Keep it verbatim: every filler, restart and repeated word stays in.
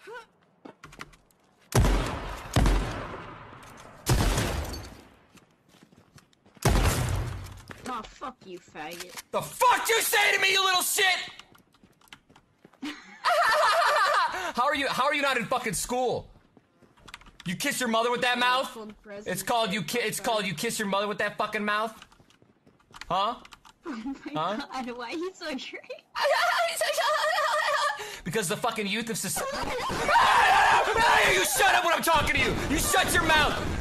Oh, fuck you, faggot. The fuck you say to me, you little shit? How are you? How are you not in fucking school? You kiss your mother with that mouth? It's called you. Ki it's called you kiss your mother with that fucking mouth. Huh? Oh my huh? god! Why are you so great? Because the fucking youth of society. You shut up when I'm talking to you. You shut your mouth.